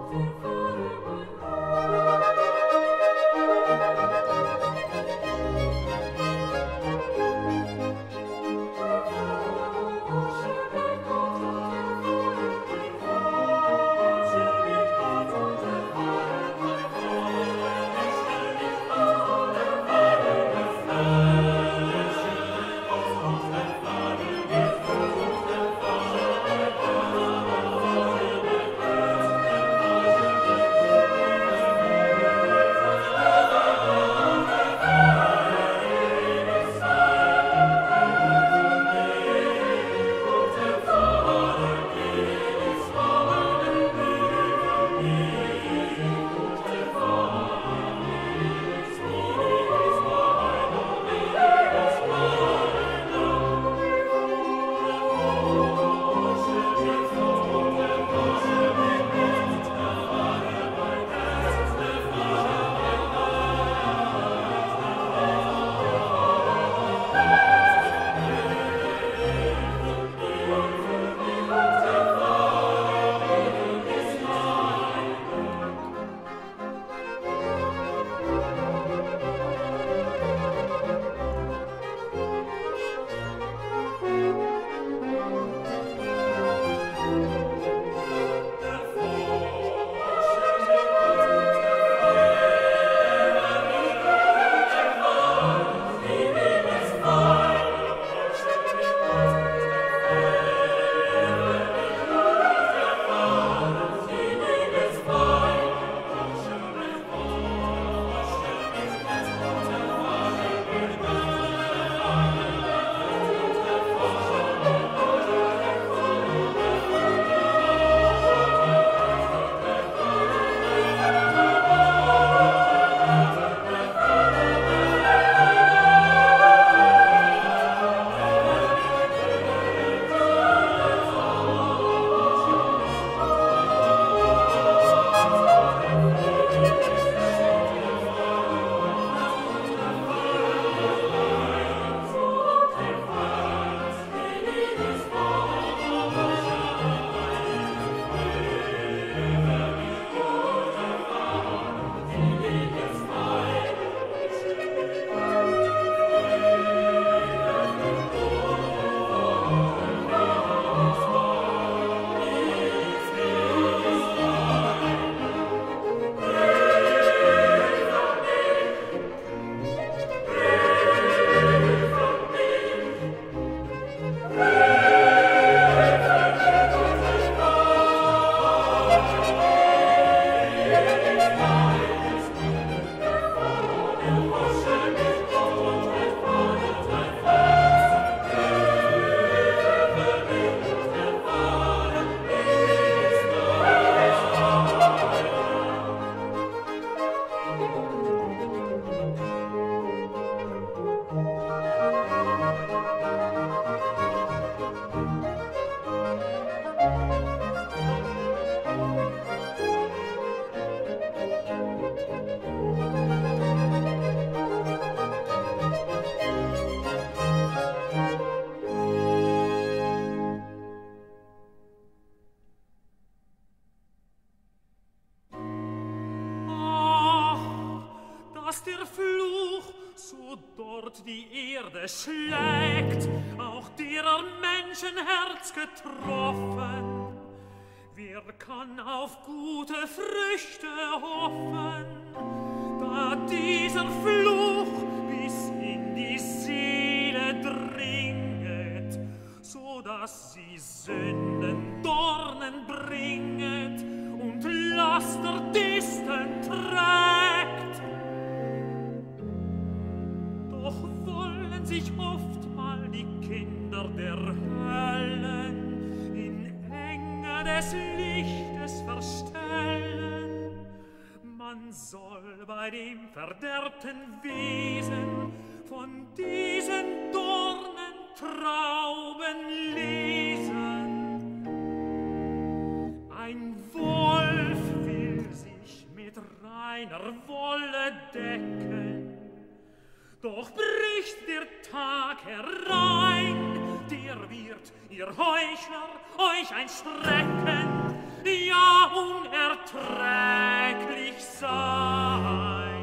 die Erde schlägt, auch derer Menschenherz getroffen. Wer kann auf gute Früchte hoffen, da dieser Fluch bis in die Seele dringet, so dass sie Sünden, Dornen bringet und Laster, Disten trägt. Doch wollen sich oft mal die Kinder der Höllen in Enge des Lichtes verstellen. Man soll bei dem verderbten Wesen von diesen Dornen Trauben lesen. Ein Wolf will sich mit reiner Wolle decken, doch bricht der Tag herein, der wird, ihr Heuchler, euch ein Schrecken, ja, unerträglich erträglich sein.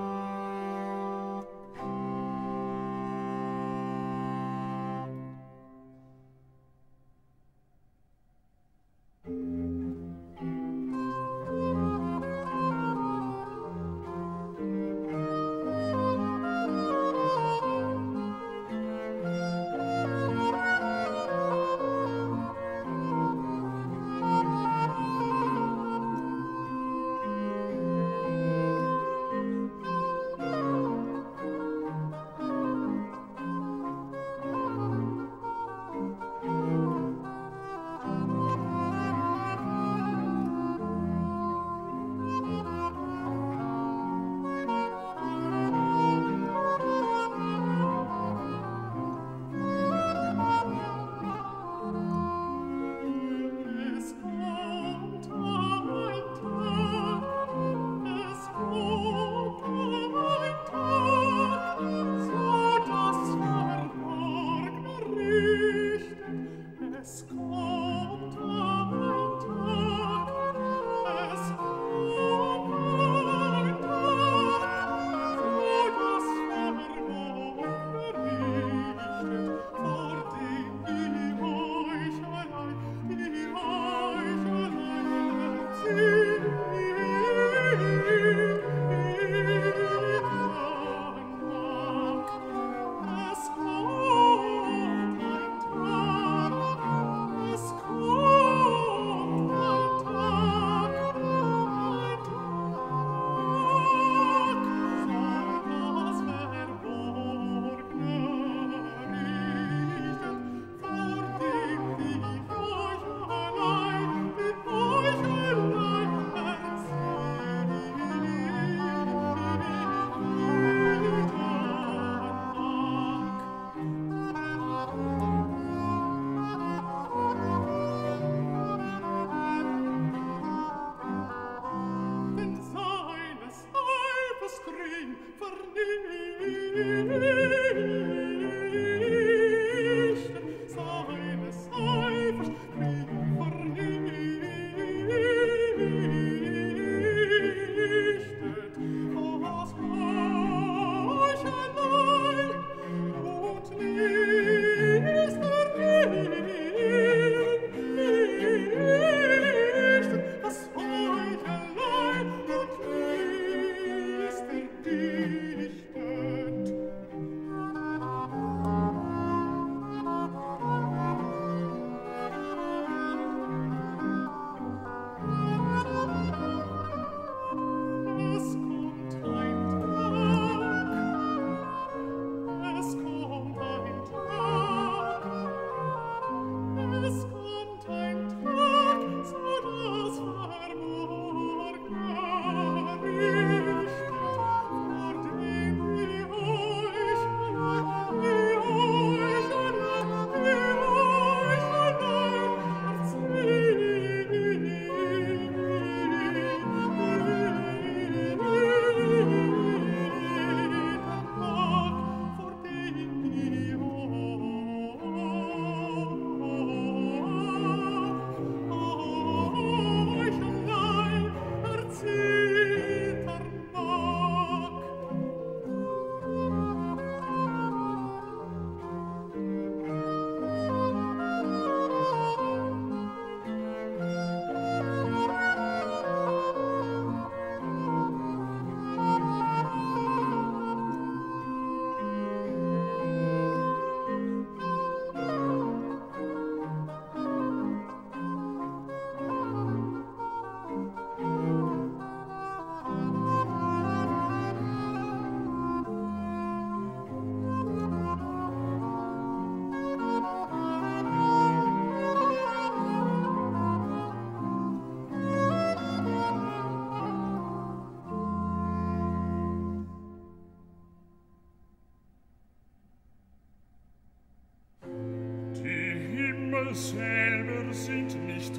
selber sind nicht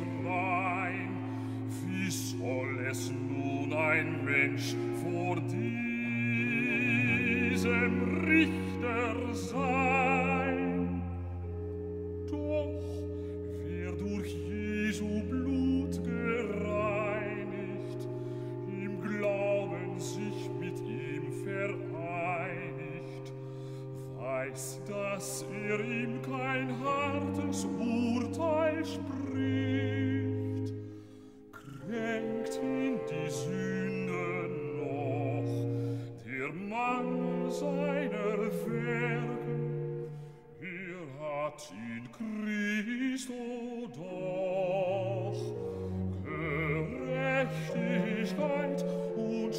rein. Wie soll es nun ein Mensch vor diesem Richter sein? Doch wer durch Jesu Blut gereinigt Ewigkeit und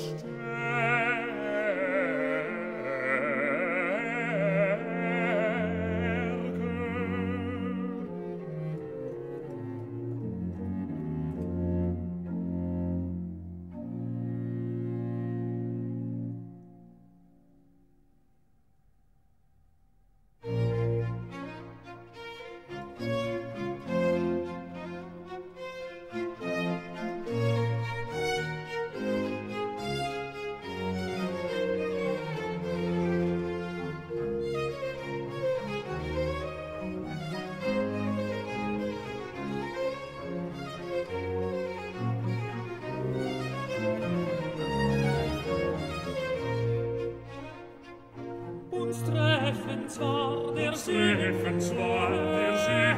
treffen zwar der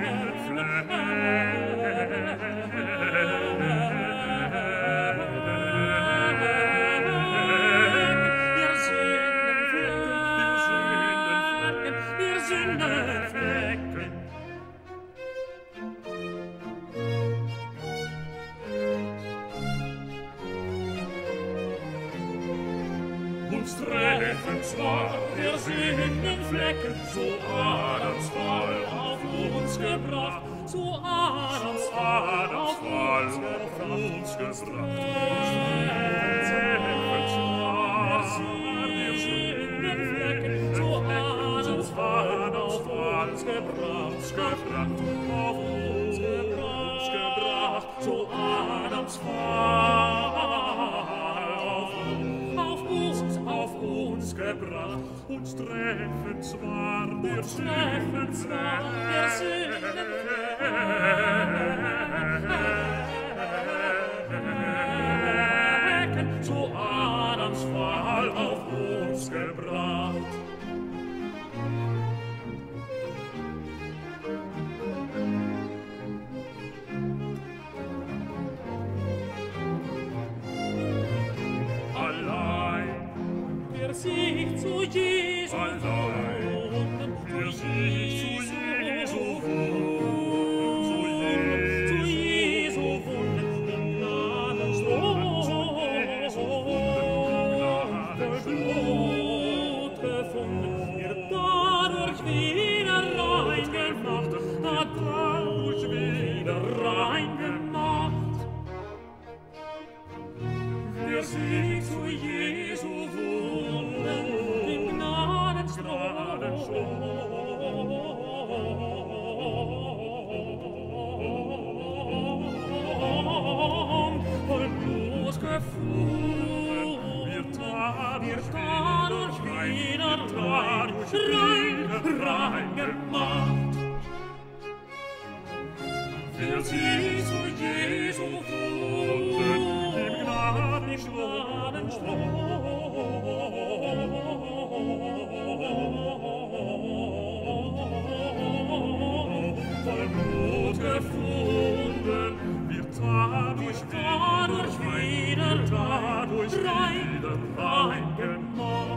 Sündenflecken. Uns treffen zwar der Sündenflecken, so Adams Fall auf uns gebracht, so Adams Fall auf uns gebracht. Uns treffen zwar der Sündenflecken, so Adams Fall auf uns gebracht, auf uns gebracht, so Adams Fall auf uns gebracht. Uns treffen zwar der Sündenflecken, so Adams Fall auf uns gebracht. Sich zu Jesu allein, für sich zu Jesu wohnen, zu Jesu wohnen, im Gnadenstrom, Blut gefunden, dadurch wieder rein gemacht, dadurch wieder rein gemacht. Für sich zu Jesu voll Blut gefunden, wird dadurch wieder rein gemacht. Wir sie zu Jesu wohnen, im Gnadenstrom, voll Blut gefunden, wird dadurch wieder rein gemacht.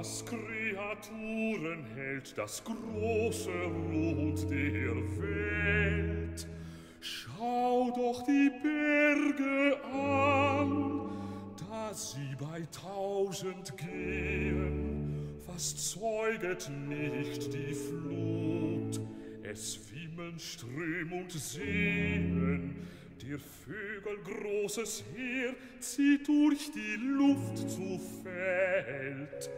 das Kreaturen hält, das große Rot der Welt. Schau doch die Berge an, da sie bei 1000 gehen, was zeuget nicht die Flut? Es wimmeln Ström und Seen, der Vögel großes Heer zieht durch die Luft zu Feld.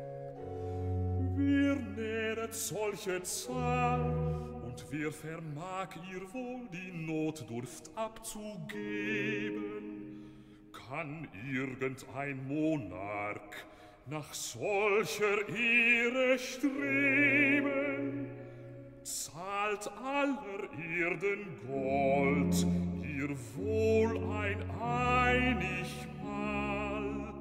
Wer nähret solche Zahl, und wer vermag ihr wohl die Notdurft abzugeben? Kann irgendein Monarch nach solcher Ehre streben? Zahlt aller Erden Gold ihr wohl ein einigmal?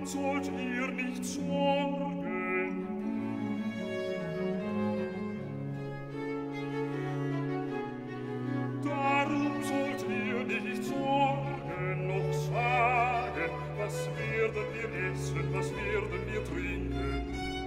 sollt ihr nicht sorgen. Darum sollt ihr nicht sorgen, noch sagen, was werden wir essen, was werden wir trinken.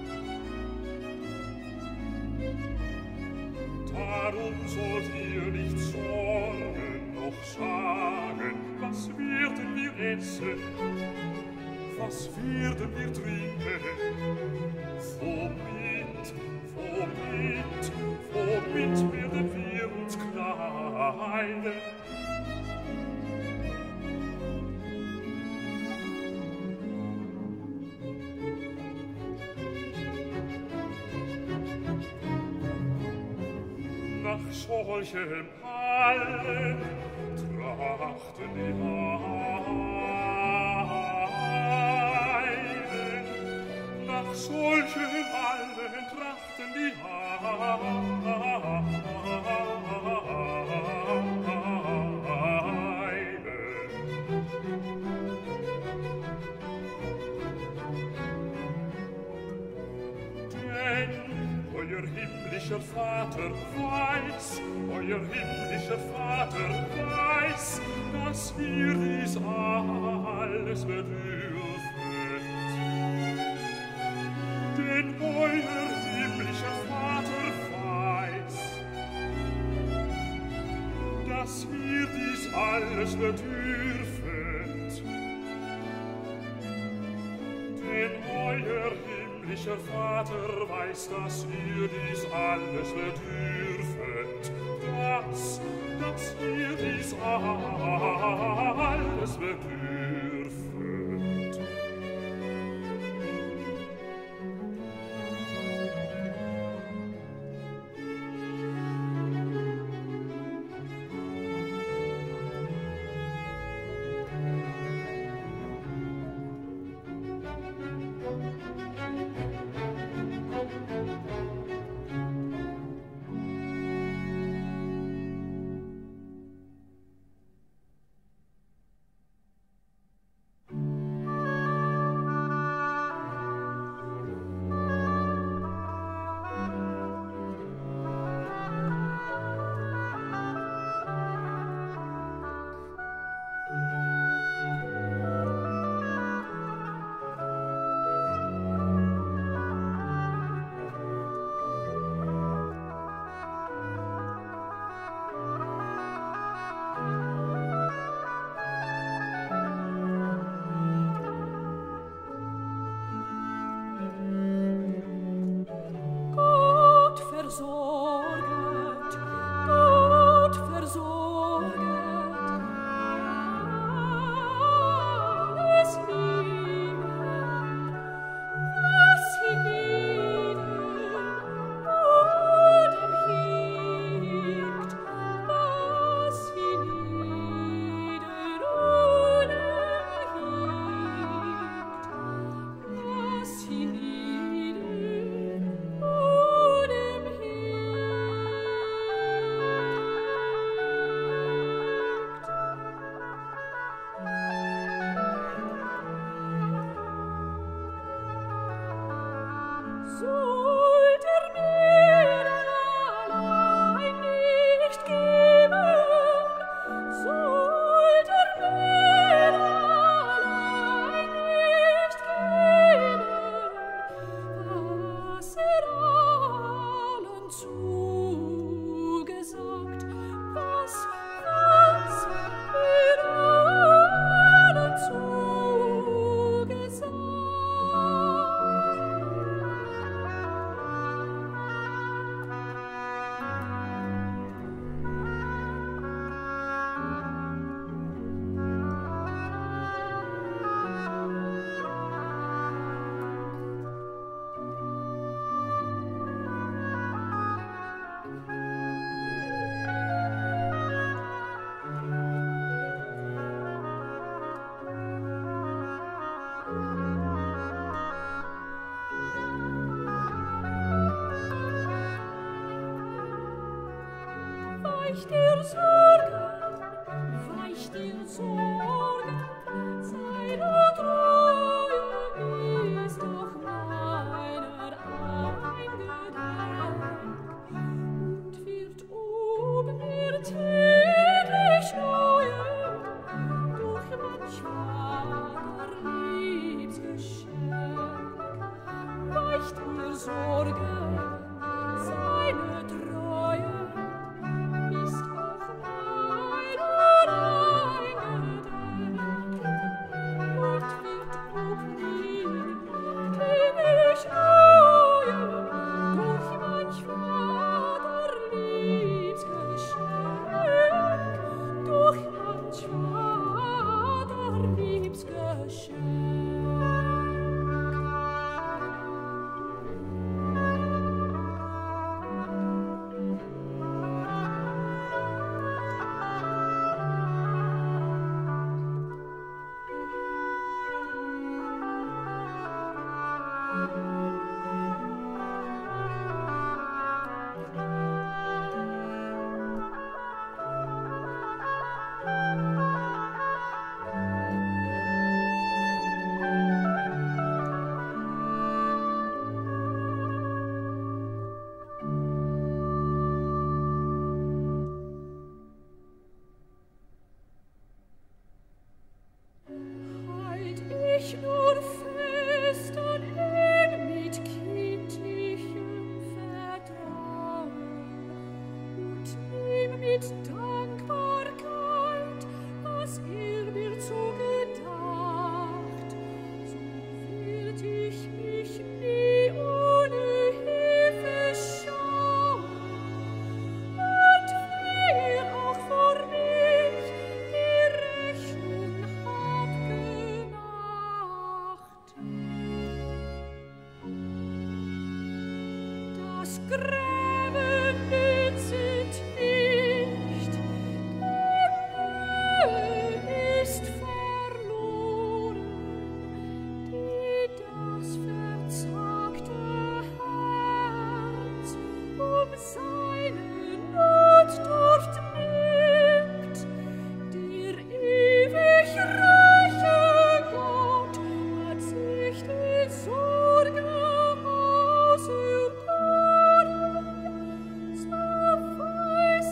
Darum sollt ihr nicht sorgen, noch sagen, was werden wir essen, was werden wir trinken. Womit werden wir uns kleiden? Nach solchem allen trachten die Heiden. Nach solchem allen trachten die Heiden. Denn euer himmlischer Vater weiß, euer himmlischer Vater weiß, dass ihr dies alles bedürfet. Denn euer himmlischer Vater weiß, dass ihr dies alles bedürfet. Denn euer himmlischer Vater weiß, dass ihr dies alles bedürfet, dass ihr dies alles bedürfet. Weich dir Sorgen, sei du treu Sorge aus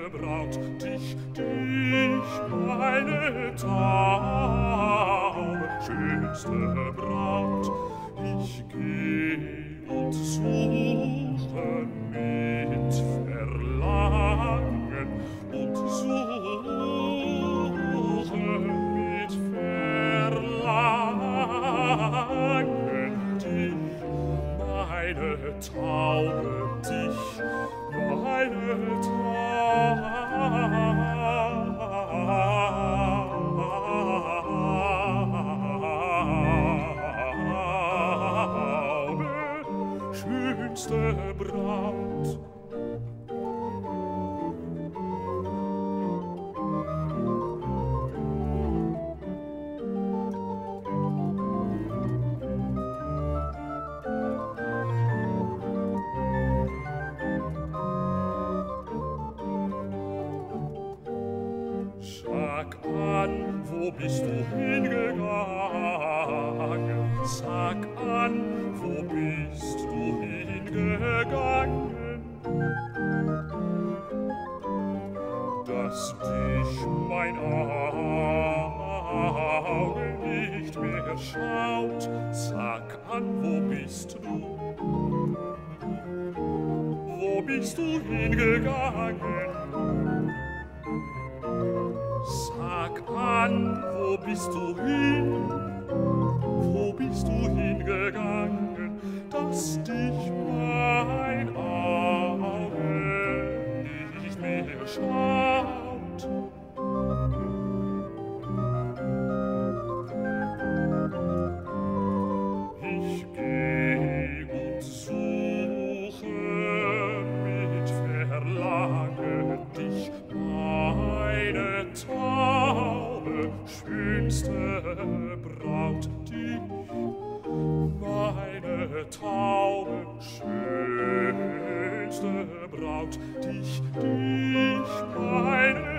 Braut, dich, meine Taube, schönste Braut. Ich geh und suche mit Verlangen und suche mit Verlangen dich, meine Taube, dich, meine Taube, schönste Braut. Sag an, wo bist du hingegangen? Sag an, wo bist du hingegangen? Dass dich mein Auge nicht mehr schaut. Sag an, wo bist du? Wo bist du hingegangen? Sag an, wo bist du hin? Wo bist du hingegangen, dass dich mein Auge nicht mehr schaut? Ich geh und suche mit Verlangen dich, meine Taube, schönste Braut, dich, meine Taube, schönste Braut, dich, meine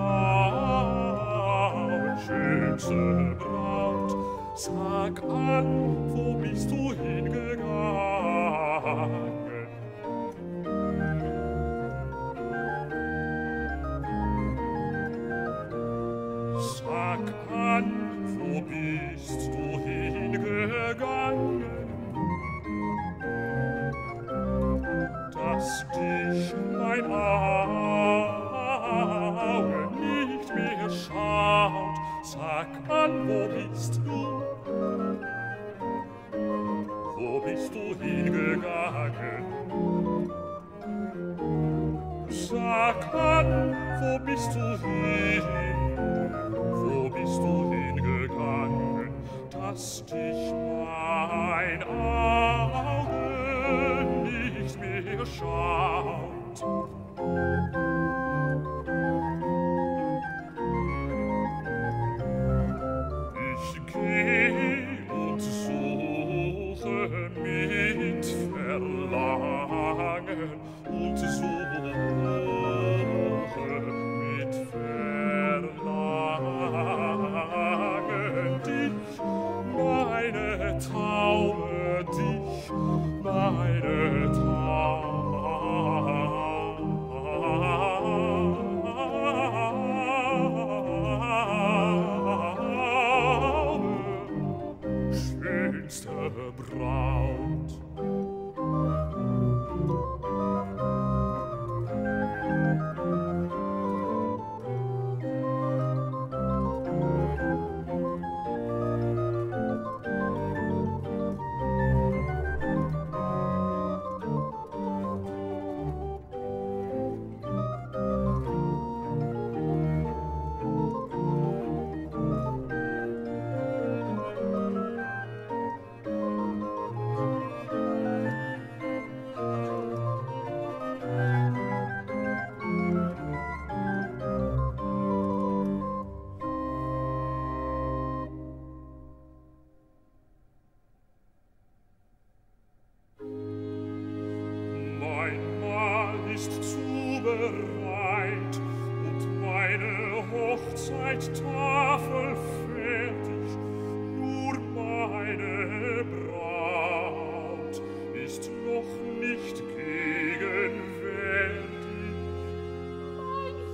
Taube, schönste Braut. Sag an, wo bist du hingegangen? Sag an, wo bist du hingegangen, dass dich mein Auge nicht mehr schaut. Sag an, wo bist du? Wo bist du hingegangen? Sag an, wo bist du hin? Wo bist du hingegangen, dass dich mein Auge nicht mehr schaut? Ich geh und suche mit Verlangen und suche mit Verlangen dich, meine Taube, dich, meine Taube, schönste Braut. bereit und meine Hochzeittafel fertig. Nur meine Braut ist noch nicht gegenwärtig. Mein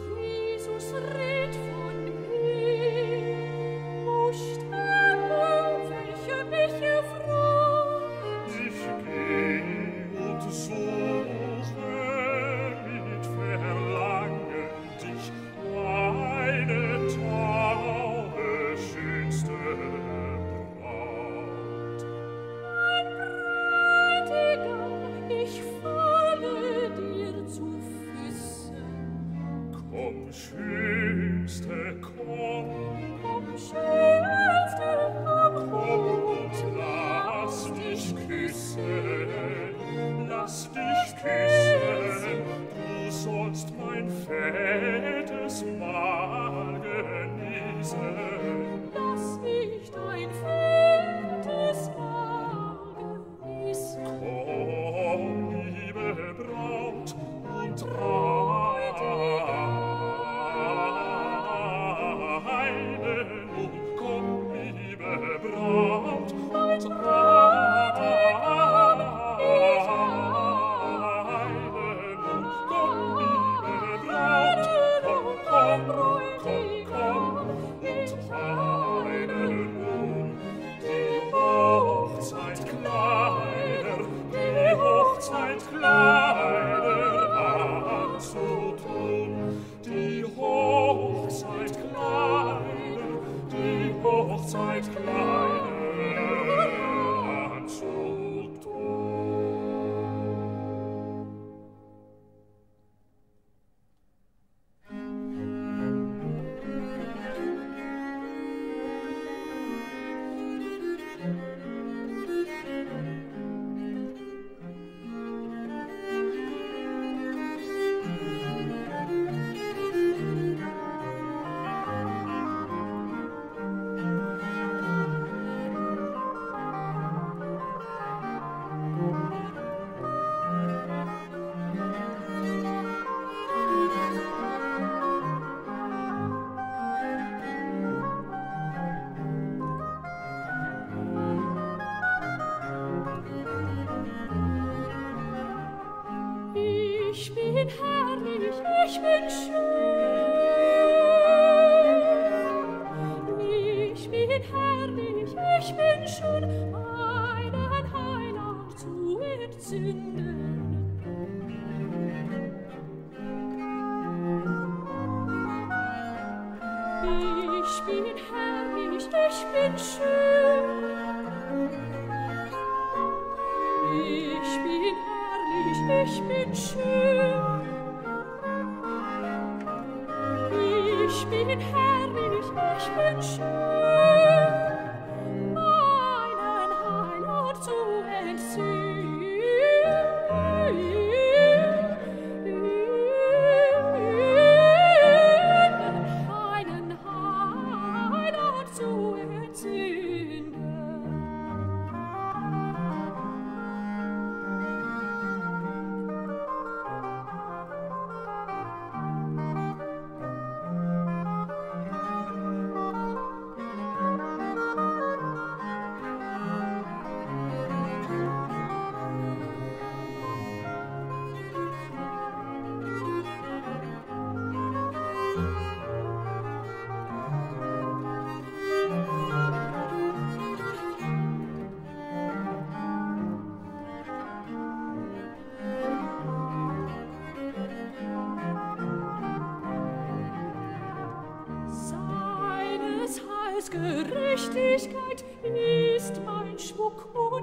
Gerechtigkeit ist mein Schmuck und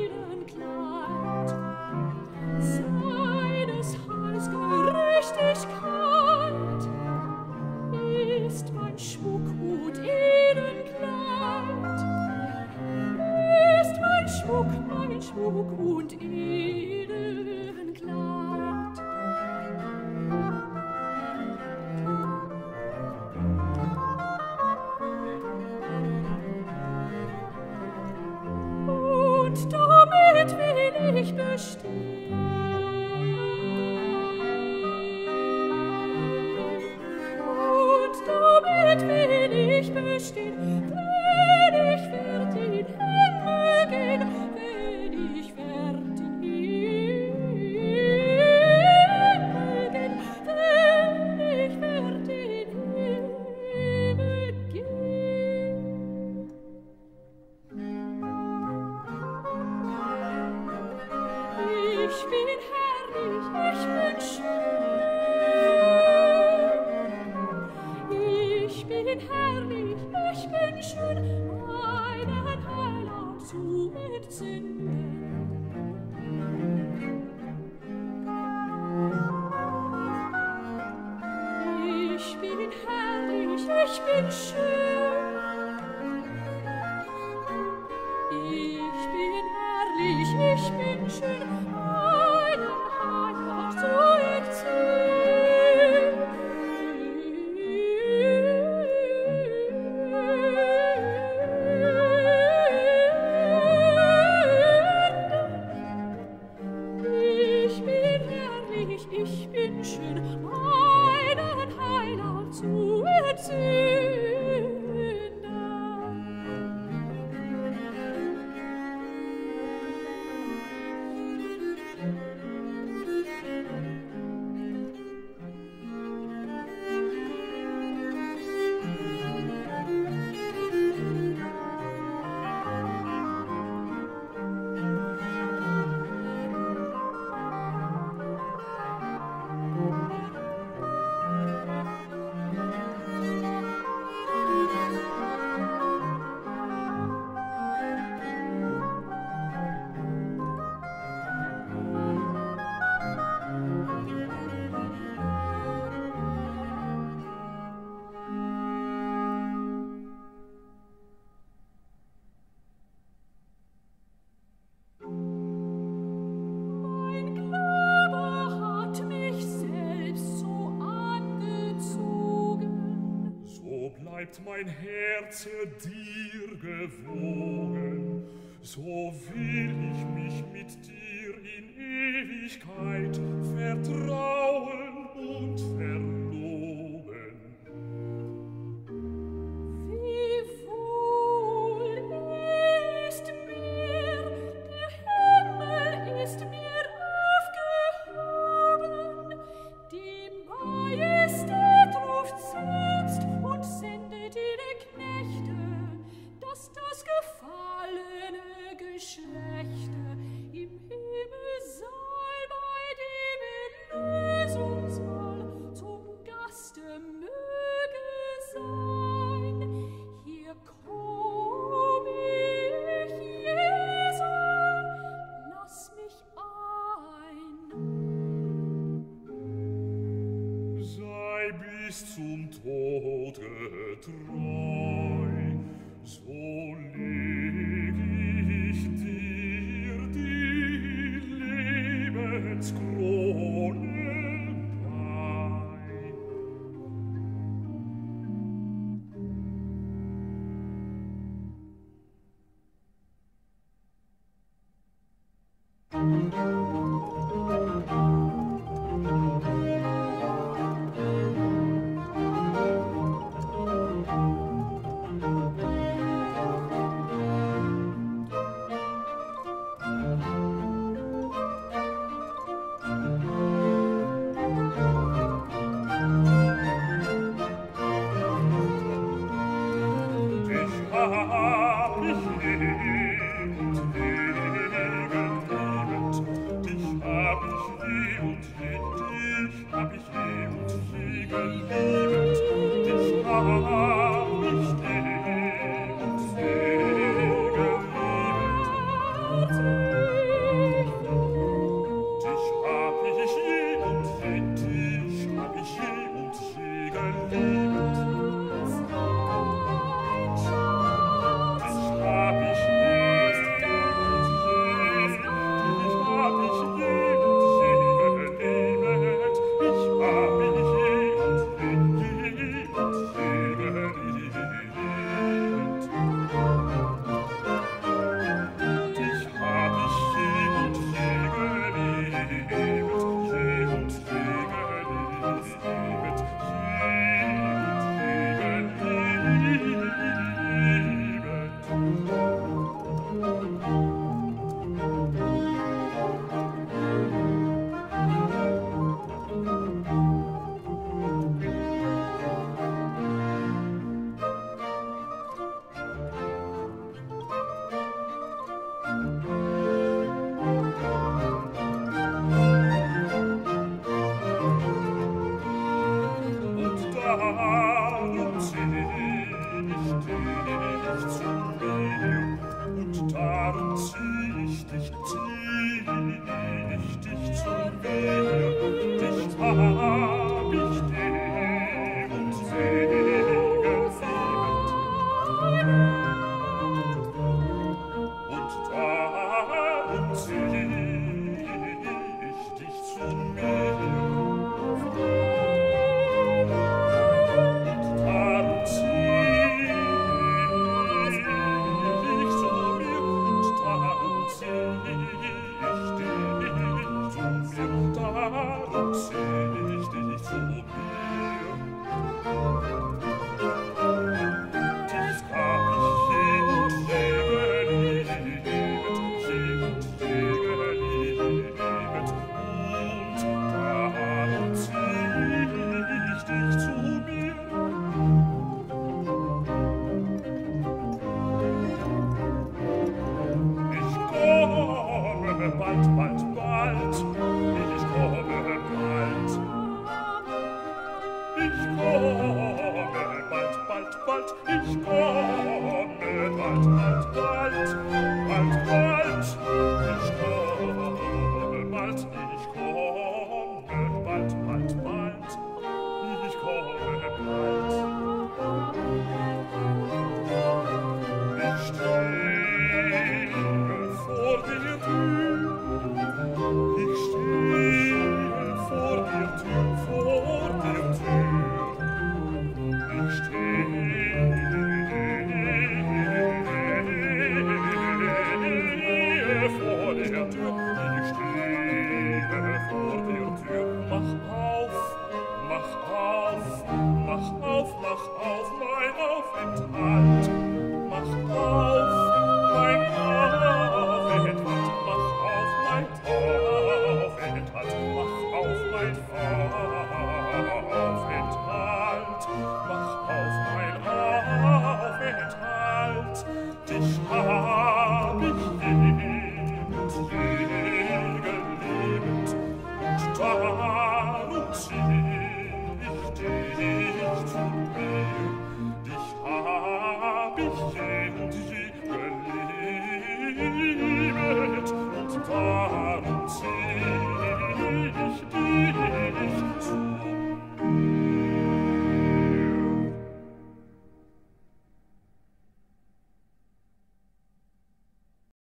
Ehrenkleid. Seines Heils Gerechtigkeit ist mein Schmuck und Ehrenkleid. Ist mein Schmuck und Ehrenkleid. Damit will ich bestehen. Und damit will ich bestehen, wenn ich werd in Himmel gehen, wenn ich werd in Himmel gehen, wenn ich werd in Himmel gehen. bin herrlich, ich bin schön, meinen Heiland zu entzünden. Ich bin herrlich, ich bin schön. Ich bin herrlich, ich bin schön, meinen Heiland zu entzünden. Ich bin herrlich, ich bin schön, meinen Heiland zu entzünden. Mein Herz dir gewogen, so will ich mich mit dir in Ewigkeit vertrauen und verloben. Wie wohl ist mir, der Himmel ist mir aufgehoben, die Majestät ruft selbst und sendet ihre Knechte, dass das gefallene Geschlechte im Himmelssaal bei dem Erlösungsmahl zum Gaste möge sein. Hier komm ich, Jesu, lass mich ein. Sei bis zum Tode treu, so leg ich dir die Lebenskrone bei. dich zu mir, und darum zieh ich dich zu mir, dich hab ich dir und Segen liebend. Und darum zieh ich dich zu mir, und darum zieh ich dich zu mir, und darum zieh ich dich zu mir, darum zieh ich dich zu mir. Dich hab ich je und je geliebt, und darum zieh ich dich zu mir. Ich komme bald, bald, bald, ich komme bald. Ich komme bald, bald, bald, ich komme bald, bald, bald, bald, bald. Ich komme bald, ich komme bald, bald, bald, ich komme bald. Ich stehe vor der Tür, ich stehe vor der Tür, vor der Tür. Ich stehe vor der Tür, ich stehe vor der Tür. Mach auf, mach auf, mach auf, mach auf.